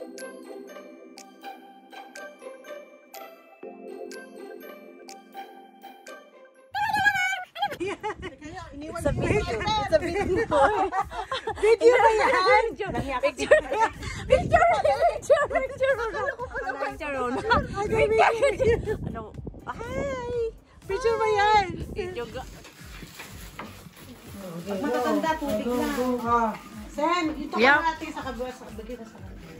It's a video. It's a video. Video ba yan? Picture. Picture. Ano? Hi! Picture ba yan? Video ga. Pag matatanda, tubig na. Sam, ito ka natin sa kabwas. Bagay na sa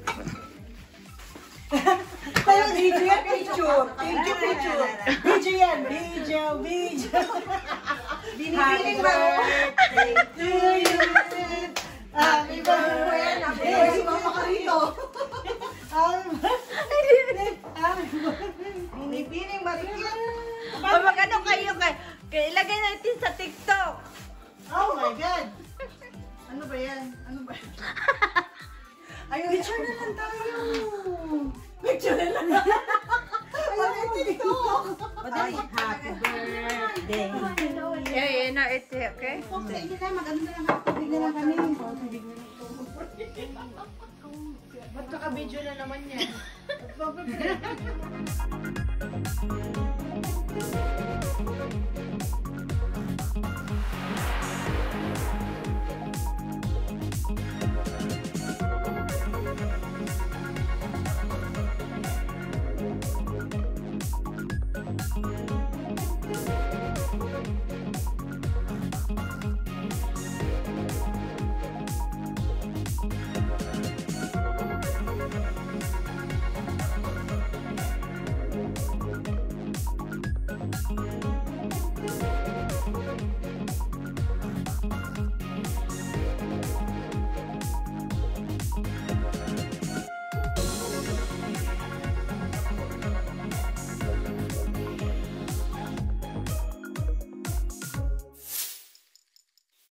tayo, video yan, picture. Video yan, video. Binibining mo. Happy birthday to you. Happy birthday. Happy mama ka rito. Binibining marikyan. Mag-ano kayo ilagay natin sa TikTok. Oh my God. Ano ba yan? Ayun, picture na lang tayo. Picture na lang. Ayun, TikTok. Madali. Happy birthday. Yeah, na ito, okay? Okay, hindi na. Mag-ano na lang. Tubig na lang kami. Tubig na lang. Ba't naka-video na naman yan?